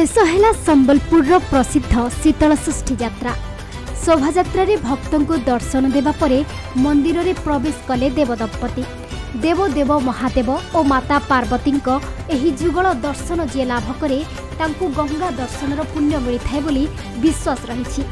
शेष है संबलपुर प्रसिद्ध शीतलषष्ठी यात्रा। शोभायात्रा भक्तों को दर्शन देवा परे मंदिर रे प्रवेश कले देवदंपति। देव देव महादेव और माता पार्वती एही जुगल दर्शन जे लाभ करे तांकु गंगा दर्शनर पुण्य मिलता बोली विश्वास रही।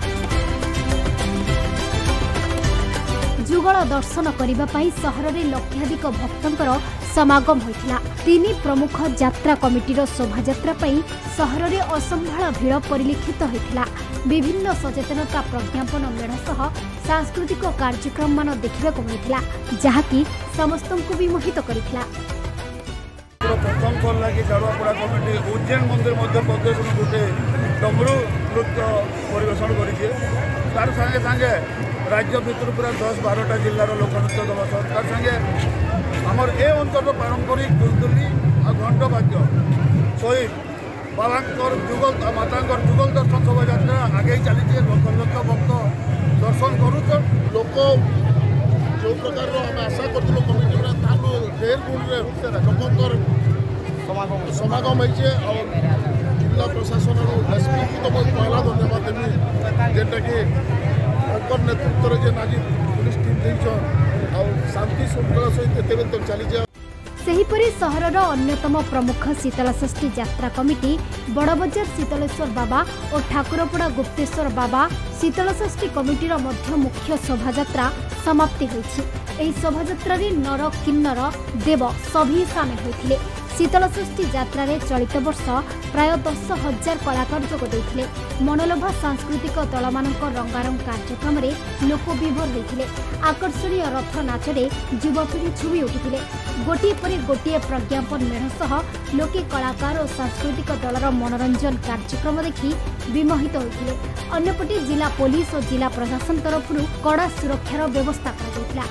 जुगल दर्शन करने सहर में लक्षाधिक भक्तों समागम होता। तीन प्रमुख यात्रा कमिटीर शोभायात्रा सहर में असंभाल भीड़ परिलक्षित होता। विभिन्न सचेतनता प्रज्ञापन मेढ़ सह सांस्कृतिक कार्यक्रम मान देखा मिलता जहाँकि समस्त को भी मोहित करता। प्रथम थर लगी झाड़ुआपड़ा कमिटी उज्जैन मंदिर मध्य प्रदेश में गोटे डमरू नृत्य परिवेशन कर सागे सागे राज्य भितर पूरा 10-12टा जिलार लोकनृत्य दल तार सागे आमर ए अंचल पारंपरिक दुलदुली और घंट वाद्य सहित बाबा जुगल माता जुगल दर्शन शोभायात्रा आगे चली लक्ष लक्ष भक्त दर्शन करूँ लोक जो प्रकार आम आशा करूँ कमिटी ढेर गुण लोकर समागम हो जिला प्रशासन एसपी को तो पहला धन्यवाद देवी जेनटा कि नेतृत्व जेन आज पुलिस टीम देन शांति श्रृंखला सहित चली। सेहीपरि सहरर अन्यतम प्रमुख शीतलषष्ठी यात्रा कमिटी बड़बजार शीतलेश्वर बाबा और ठाकुरपड़ा गुप्तेश्वर बाबा शीतलषष्ठी कमिटीर मध्य मुख्य शोभायात्रा समाप्ति होइछि। एही शोभायात्रा रे नर किन्नर देव सभी सामिल होइथिले। शीतलषष्ठी यात्रा रे चलित वर्ष प्राय 10,000 कलाकार जोग देइथिले। मनोलोभा सांस्कृतिक दलमानक रंगारंग कार्यक्रम रे लोक विभोर होइथिले। आकर्षणीय रथ नाचरे युवपीढ़ी झुमी उठिथिले। गोटिए परे गोटिए प्रज्ञापन मेढ़ सह लोके कलाकार और सांस्कृतिक दलर मनोरंजन कार्यक्रम देखि विमोहित होइथिले। अन्यपटे जिला पुलिस और जिला प्रशासन तरफ कड़ा सुरक्षार व्यवस्था करा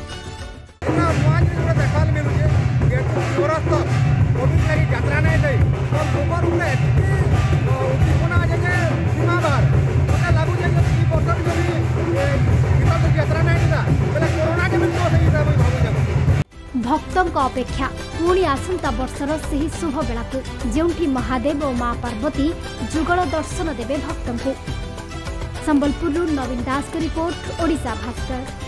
यात्रा नहीं थी गोबर यात्रा नहीं था कोरोना भक्तों अपेक्षा पुणी आसंता वर्षर सही शुभ बेला को जोंठी महादेव और मां पार्वती जुगल दर्शन देवे भक्तों को। संबलपुर नवीन दास की रिपोर्ट, ओडिशा भास्कर।